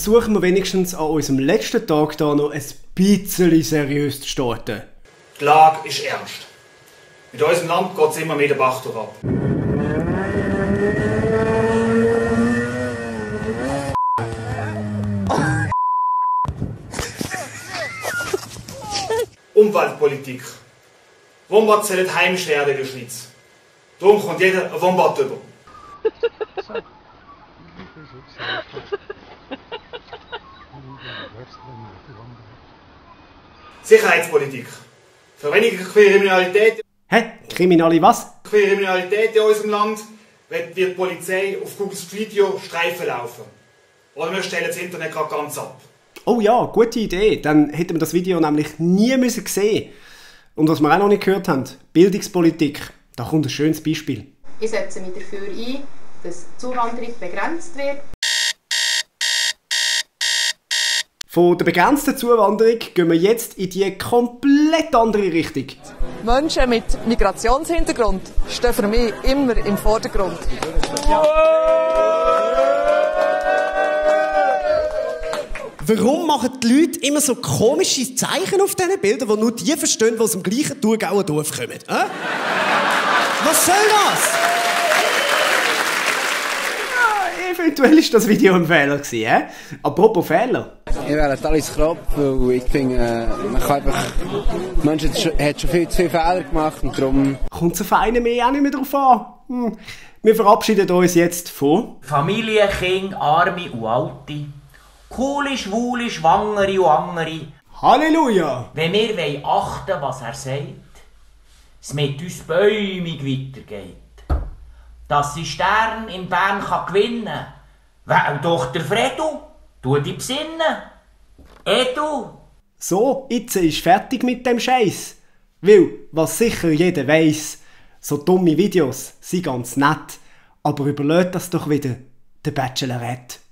versuchen wir wenigstens an unserem letzten Tag hier noch ein bisschen seriös zu starten. Die Lage ist ernst. Mit unserem Land geht es immer mehr den Bach ab. Umweltpolitik. Wombats sollen heimisch werden in der Schweiz. Darum kommt jeder ein Wombat über. Sicherheitspolitik. Für weniger Kriminalität. Hä? Kriminelle was? Kriminalität in unserem Land wird die Polizei auf Google Street View Streifen laufen. Oder wir stellen das Internet gerade ganz ab. Oh ja, gute Idee. Dann hätten wir das Video nämlich nie müssen sehen. Und was wir auch noch nicht gehört haben, Bildungspolitik. Da kommt ein schönes Beispiel. Ich setze mich dafür ein, dass die Zuwanderung begrenzt wird. Von der begrenzten Zuwanderung gehen wir jetzt in die komplett andere Richtung. Menschen mit Migrationshintergrund stehen für mich immer im Vordergrund. Warum machen die Leute immer so komische Zeichen auf diesen Bildern, die nur die verstehen, die aus dem gleichen Thurgauer Dorf kommen? Was soll das? Ja, eventuell war das Video ein Fehler gewesen, Apropos Fehler. Ich wäre alles Krab, weil ich finde, man kann einfach... Menschen hat schon viel zu viele Fehler gemacht und darum... Kommt es auf einen mehr auch nicht mehr drauf an. Wir verabschieden uns jetzt von... Familie, Kinder, Arme und Alte. Coole, Schwule, Schwangere und andere. Halleluja! Wenn wir achten wollen, was er sagt, es mit uns bäumig weitergeht. Dass sie Stern in Bern gewinnen kann, weil doch der Fredo, tu dich besinnen. Edu! So, jetzt ist fertig mit dem Scheiß. Weil, was sicher jeder weiss, so dumme Videos sind ganz nett, aber überlegt das doch wieder der Bachelorette.